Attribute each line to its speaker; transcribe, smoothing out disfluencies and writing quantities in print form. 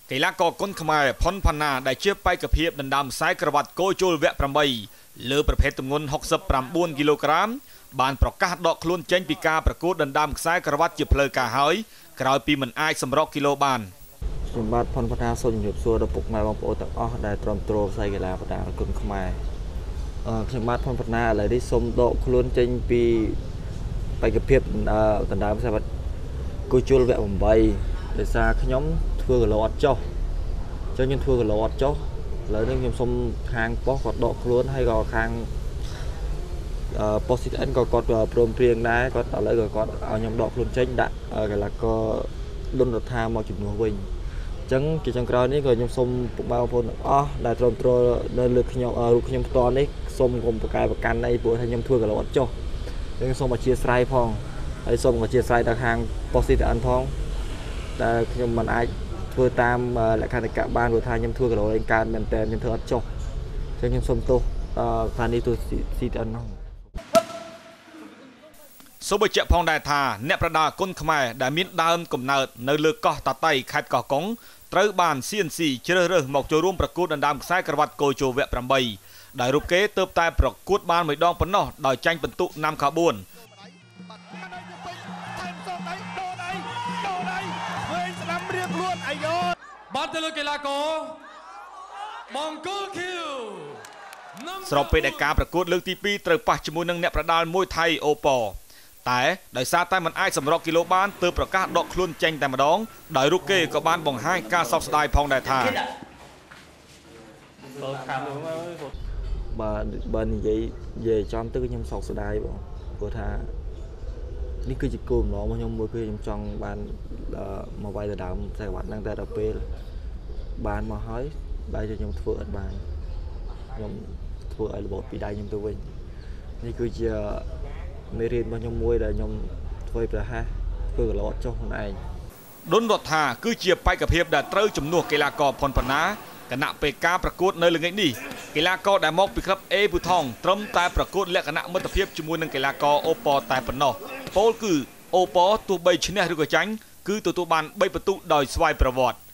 Speaker 1: កីឡាករគុនខ្មែរផុនផាណាដែលជាបេក្ខភាពដណ្ដើមខ្សែក្រវ៉ាត់គោជលវគ្គ8លើប្រភេទទម្ងន់69គីឡូក្រាមបានប្រកាសដកខ្លួនចេញពីការប្រកួតដណ្ដើមខ្សែក្រវ៉ាត់ជាផ្លូវការហើយក្រោយពីមិនអាចសម្រកគីឡូបាន
Speaker 2: ខ្ញុំបាទផុនផាណាសូមជម្រាបសួរដល់ពុកម៉ែបងប្អូនទាំងអស់ដែលទ្រាំទ្រខ្សែកីឡាប្រដាល់គុនខ្មែរខ្ញុំបាទផុនផាណាឥឡូវនេះសូមដកខ្លួនចេញពីបេក្ខភាពដណ្ដើមខ្សែក្រវ៉ាត់គោជលវគ្គ8ដោយសារខ្ញុំធ្វើគីឡូអត់ចុះអញ្ចឹងខ្ញុំធ្វើគីឡូអត់ចុះឥឡូវនេះខ្ញុំសូមខាងប៉ុស្តិ៍គាត់ដកខ្លួនហើយក៏ខាងប៉ុស្តិ៍ CTN ក៏គាត់ព្រមព្រៀងដែរគាត់ឥឡូវក៏គាត់ឲ្យខ្ញុំដកខ្លួនចេញដាក់កីឡាករដុនរដ្ឋាមកជំនួសវិញអញ្ចឹងជាចុងក្រោយនេះក៏ខ្ញុំសូមពុកម៉ែបងប្អូនទាំងអស់ដែលទ្រាំទ្រនៅលើខ្ញុំរូបខ្ញុំផ្ទាល់នេះសូមកុំប្រកែប្រកាន់អីព្រោះថាខ្ញុំធ្វើគីឡូអត់ចុះខ្ញុំសូមអធិស្ឋានផងហើយសូមអធិស្ឋានដល់ខាងប៉ុស្តិ៍ CTN ផងដែលខ្ញុំមិនអាចធ្វើតាមលក្ខណៈបានព្រោះថាខ្ញុំធ្វើគីឡូឯងកើតមែនតើខ្ញុំធ្វើអត់ចុះអញ្ចឹងខ្ញុំសូមទោសស្ថានីយទូរទស្សន៍ CTN នោះ
Speaker 1: សូមបញ្ជាក់ផងដែរថាអ្នកប្រដាល់គុនខ្មែរដែលមានដើមកំណើតនៅលើកោះតាតៃខេត្តកោះកុងត្រូវបាន CNC ជ្រើសរើសមកចូលរួមប្រកួតដណ្ដើមខ្សែក្រវ៉ាត់គោជលវគ្គ8ដោយរូបគេទើបតែប្រកួតបានមួយដងប៉ុណ្ណោះដោយចាញ់ពិន្ទុណាំខា4
Speaker 3: បាត់ទៅលើកីឡាករបង្គោលឃីវ
Speaker 1: ស្របពេលដែលការប្រកួតលើកទី2ត្រូវប៉ះជាមួយនឹងអ្នកប្រដាល់មួយថៃអូប៉ូតែដោយសារតែមិនអាចសម្រកគីឡូបានទើបប្រកាសដកខ្លួនចេញតែម្ដងដោយរូបគេក៏បានបង្ហាញការសោកស្ដាយផងដែរថា
Speaker 2: បើនិយាយចំទៅខ្ញុំសោកស្ដាយបងព្រោះថានេះគឺជាគោលបំណងរបស់ខ្ញុំមួយគឺខ្ញុំចង់បានមកវាយដណ្ដើមខ្សែក្រវ៉ាត់ហ្នឹងតែដល់ពេលបានមកហើយដៃខ្ញុំធ្វើអត់បានខ្ញុំធ្វើឲ្យរបបពីដៃខ្ញុំទៅវិញនេះគឺជាមេរៀនរបស់ខ្ញុំមួយដែលខ្ញុំធ្វើប្រហែសធ្វើគីឡូអត់ចុះខ្លួនឯង
Speaker 1: ដុនរដ្ឋាគឺជាបេក្ខភាពដែលត្រូវជំនួសកីឡាករផុនផាណាគណៈពេលការប្រកួតនៅល្ងាចនេះកីឡាករដែលមកពីក្លឹបអេប៊ូថងត្រឹមតែប្រកួតលក្ខណៈមិត្តភាពជាមួយនឹងកីឡាករអូប៉ូតែប៉ុណ្ណោះពោលគឺអូប៉ូទោះបីឈ្នះឬក៏ចាញ់គឺទទួលបាន3ពិន្ទុដោយស្វ័យប្រវត្តិ